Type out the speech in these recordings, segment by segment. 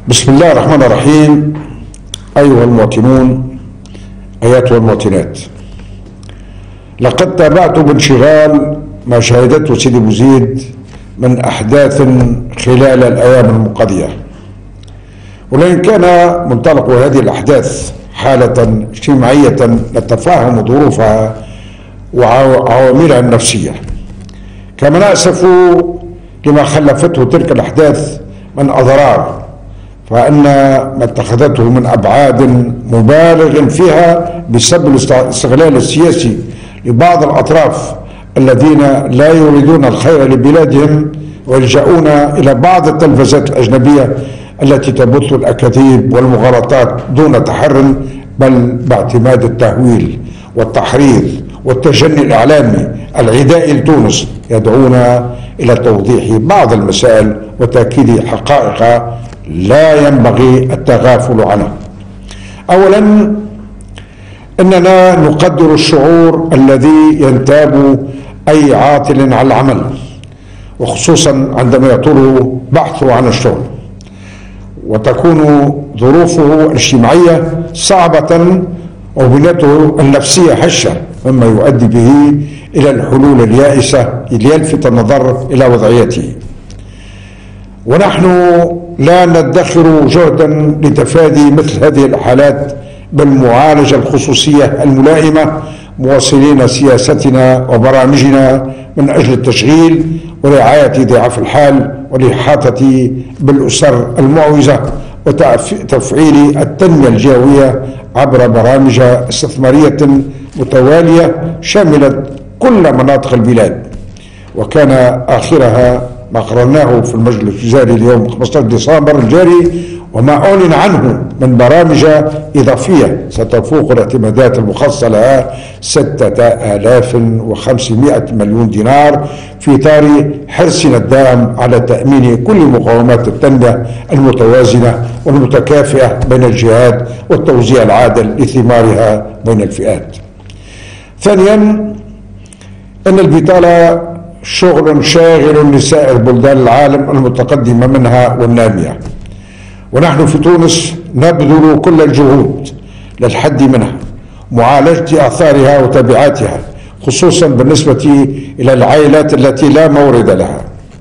بسم الله الرحمن الرحيم. أيها المواطنون، أيتها المواطنات، لقد تابعت بانشغال ما شهدته سيدي بوزيد من أحداث خلال الأيام الماضية، ولئن كان منطلق هذه الأحداث حالة اجتماعية نتفهم ظروفها وعواملها النفسية، كما نأسف لما خلفته تلك الأحداث من أضرار، فإن ما اتخذته من أبعاد مبالغ فيها بسبب الاستغلال السياسي لبعض الأطراف الذين لا يريدون الخير لبلادهم ويلجؤون إلى بعض التلفزات الأجنبية التي تبث الأكاذيب والمغالطات دون تحرٍ، بل باعتماد التهويل والتحريض والتجني الإعلامي العدائي لتونس، يدعون إلى توضيح بعض المسائل وتأكيد حقائق لا ينبغي التغافل عنها. أولا، إننا نقدر الشعور الذي ينتاب أي عاطل عن العمل، وخصوصا عندما يطول بحثه عن الشغل وتكون ظروفه الاجتماعية صعبة وبنيته النفسية هشة، مما يؤدي به إلى الحلول اليائسة ليلفت النظر إلى وضعيته. ونحن لا ندخر جهدا لتفادي مثل هذه الحالات بالمعالجة الخصوصية الملائمة، مواصلين سياستنا وبرامجنا من أجل التشغيل ورعاية ضعاف الحال والإحاطة بالأسر المعوزة وتفعيل التنمية الجهوية عبر برامج استثمارية متوالية شملت كل مناطق البلاد، وكان آخرها ما قررناه في المجلس الوزاري اليوم 15 ديسمبر الجاري، وما أعلن عنه من برامج إضافية ستفوق الاعتمادات المخصصة لها 6500 مليون دينار، في إطار حرصنا الدائم على تأمين كل مقومات التنمية المتوازنة والمتكافئة بين الجهات والتوزيع العادل لثمارها بين الفئات. ثانيا، أن البطالة شغل شاغل لسائر بلدان العالم المتقدمة منها والنامية، ونحن في تونس نبذل كل الجهود للحد منها، معالجة آثارها وتبعاتها، خصوصا بالنسبة إلى العائلات التي لا مورد لها.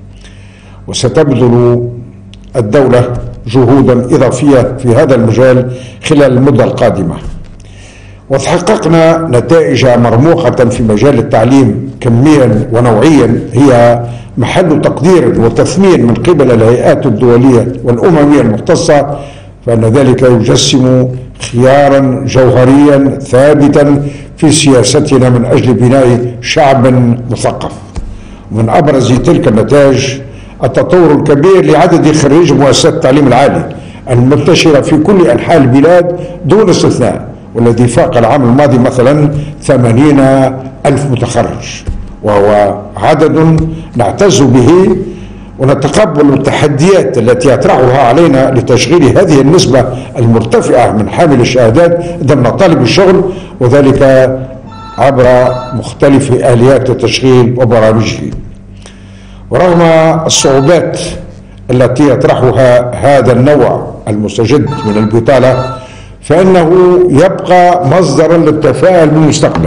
وستبذل الدولة جهودا إضافية في هذا المجال خلال المدة القادمة. وتحققنا نتائج مرموقة في مجال التعليم كميا ونوعيا هي محل تقدير وتثمين من قبل الهيئات الدولية والأممية المختصة، فإن ذلك يجسم خيارا جوهريا ثابتا في سياستنا من أجل بناء شعب مثقف. ومن أبرز تلك النتائج التطور الكبير لعدد خريجي مؤسسات التعليم العالي المنتشرة في كل أنحاء البلاد دون استثناء، والذي فاق العام الماضي مثلا 80,000 متخرج، وهو عدد نعتز به ونتقبل التحديات التي يطرحها علينا لتشغيل هذه النسبة المرتفعة من حامل الشهادات ضمن طالب الشغل، وذلك عبر مختلف آليات التشغيل وبرامجه. ورغم الصعوبات التي يطرحها هذا النوع المستجد من البطالة، فإنه يبقى مصدرا للتفاؤل بالمستقبل،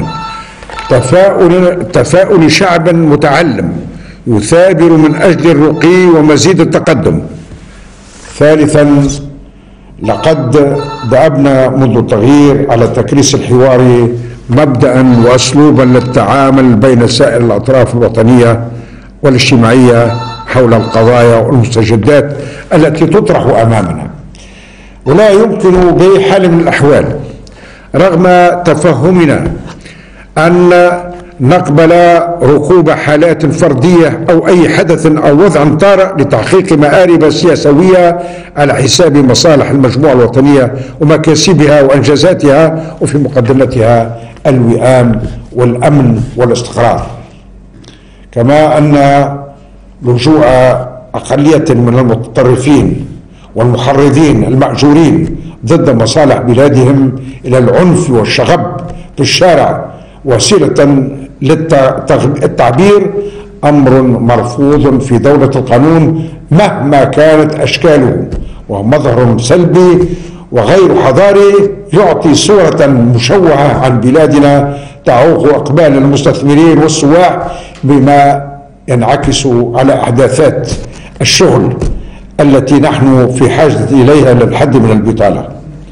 تفاؤل شعب متعلم يثابر من أجل الرقي ومزيد التقدم. ثالثا، لقد دأبنا منذ التغيير على تكريس الحوار مبدأ وأسلوبا للتعامل بين سائر الأطراف الوطنية والاجتماعية حول القضايا والمستجدات التي تطرح أمامنا. ولا يمكن بأي حال من الأحوال، رغم تفهمنا، أن نقبل ركوب حالات فردية أو أي حدث أو وضع طارئ لتحقيق مآرب سياسية على حساب مصالح المجموعة الوطنية ومكاسبها وأنجازاتها، وفي مقدمتها الوئام والأمن والاستقرار. كما أن لجوء أقلية من المتطرفين والمحرضين المأجورين ضد مصالح بلادهم إلى العنف والشغب في الشارع وسيلة للتعبير أمر مرفوض في دولة القانون مهما كانت أشكاله، ومظهر سلبي وغير حضاري يعطي صورة مشوهة عن بلادنا تعوق إقبال المستثمرين والسواح، بما ينعكس على إحداثات الشغل التي نحن في حاجة إليها للحد من البطالة.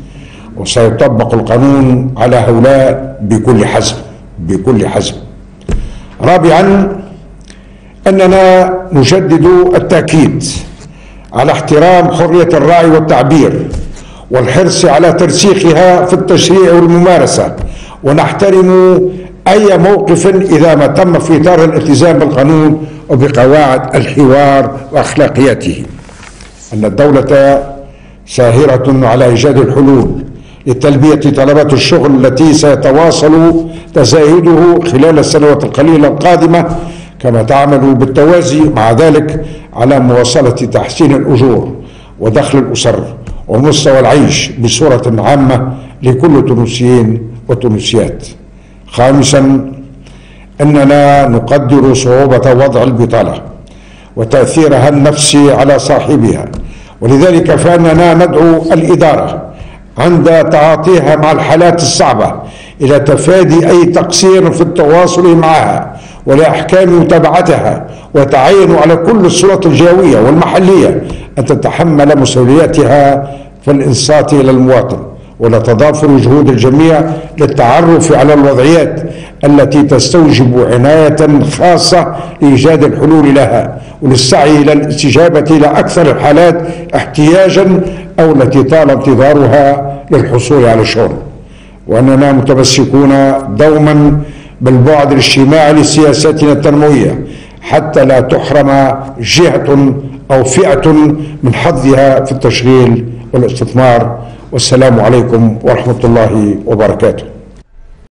وسيطبق القانون على هؤلاء بكل حزم. رابعا، أننا نجدد التأكيد على احترام حرية الرأي والتعبير والحرص على ترسيخها في التشريع والممارسة، ونحترم أي موقف إذا ما تم في إطار الالتزام بالقانون وبقواعد الحوار وأخلاقياته. أن الدولة ساهرة على إيجاد الحلول لتلبية طلبات الشغل التي سيتواصل تزايده خلال السنوات القليلة القادمة، كما تعمل بالتوازي مع ذلك على مواصلة تحسين الأجور ودخل الأسر ومستوى العيش بصورة عامة لكل التونسيين والتونسيات. خامسا، أننا نقدر صعوبة وضع البطالة وتأثيرها النفسي على صاحبها، ولذلك فإننا ندعو الإدارة عند تعاطيها مع الحالات الصعبة إلى تفادي أي تقصير في التواصل معها ولأحكام متابعتها، وتعين على كل السلطات الجهوية والمحلية أن تتحمل مسؤولياتها في الإنصات إلى المواطن، ولتضافر جهود الجميع للتعرف على الوضعيات التي تستوجب عناية خاصة لإيجاد الحلول لها، وللسعي إلى الاستجابة إلى أكثر الحالات احتياجا أو التي طال انتظارها للحصول على شغل. وأننا متمسكون دوما بالبعد الاجتماعي لسياساتنا التنموية حتى لا تحرم جهة أو فئة من حظها في التشغيل والاستثمار. والسلام عليكم ورحمة الله وبركاته.